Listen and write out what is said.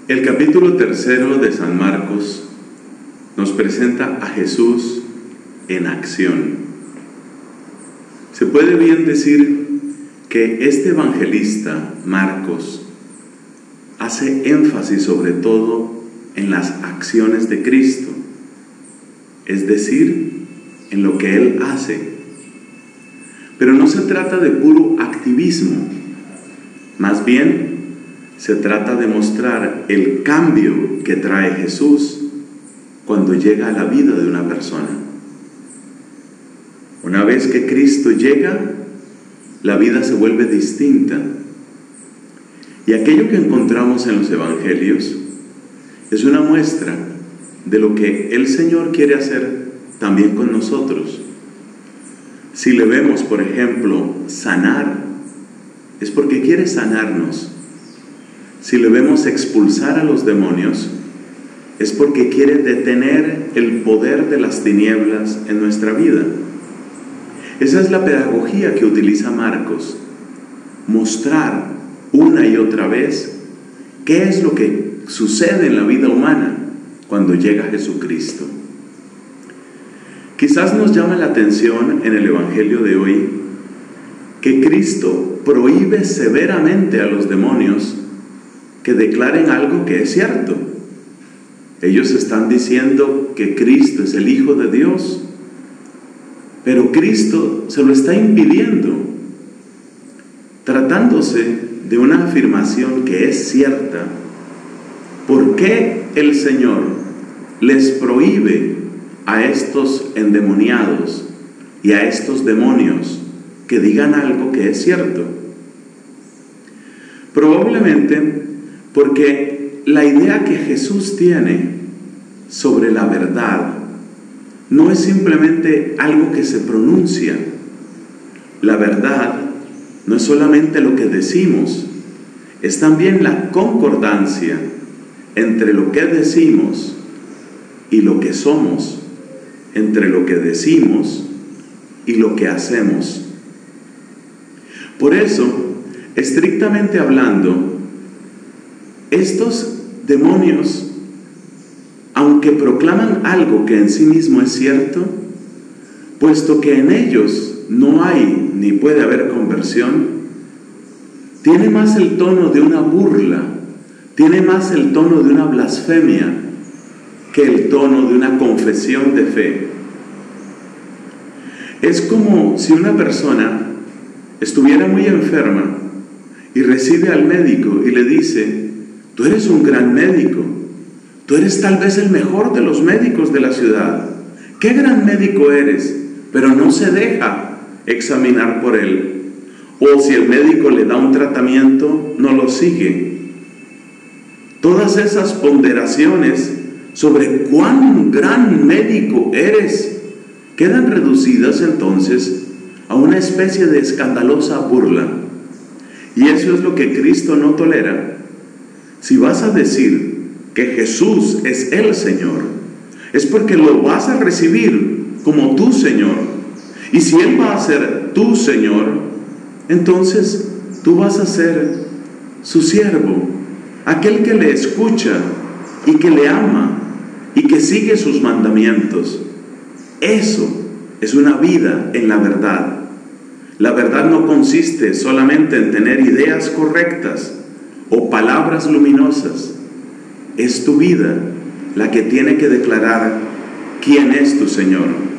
El capítulo 3 de San Marcos nos presenta a Jesús en acción. Se puede bien decir que este evangelista, Marcos, hace énfasis sobre todo en las acciones de Cristo, es decir, en lo que Él hace. Pero no se trata de puro activismo, más bien se trata de mostrar el cambio que trae Jesús cuando llega a la vida de una persona. Una vez que Cristo llega, la vida se vuelve distinta. Y aquello que encontramos en los evangelios es una muestra de lo que el Señor quiere hacer también con nosotros. Si le vemos, por ejemplo, sanar, es porque quiere sanarnos. Si le vemos expulsar a los demonios, es porque quiere detener el poder de las tinieblas en nuestra vida. Esa es la pedagogía que utiliza Marcos, mostrar una y otra vez qué es lo que sucede en la vida humana cuando llega Jesucristo. Quizás nos llame la atención en el Evangelio de hoy que Cristo prohíbe severamente a los demonios que declaren algo que es cierto. Ellos están diciendo que Cristo es el Hijo de Dios, pero Cristo se lo está impidiendo, tratándose de una afirmación que es cierta. ¿Por qué el Señor les prohíbe a estos endemoniados y a estos demonios que digan algo que es cierto? Probablemente porque la idea que Jesús tiene sobre la verdad no es simplemente algo que se pronuncia. La verdad no es solamente lo que decimos, es también la concordancia entre lo que decimos y lo que somos, entre lo que decimos y lo que hacemos. Por eso, estrictamente hablando, estos demonios, aunque proclaman algo que en sí mismo es cierto, puesto que en ellos no hay ni puede haber conversión, tiene más el tono de una burla, tiene más el tono de una blasfemia que el tono de una confesión de fe. Es como si una persona estuviera muy enferma y recibe al médico y le dice: tú eres un gran médico, tú eres tal vez el mejor de los médicos de la ciudad, qué gran médico eres, pero no se deja examinar por él. O si el médico le da un tratamiento, no lo sigue. Todas esas ponderaciones sobre cuán gran médico eres quedan reducidas entonces a una especie de escandalosa burla. Y eso es lo que Cristo no tolera. Si vas a decir que Jesús es el Señor, es porque lo vas a recibir como tu Señor. Y si Él va a ser tu Señor, entonces tú vas a ser su siervo, aquel que le escucha y que le ama y que sigue sus mandamientos. Eso es una vida en la verdad. La verdad no consiste solamente en tener ideas correctas o palabras luminosas. Es tu vida la que tiene que declarar quién es tu Señor.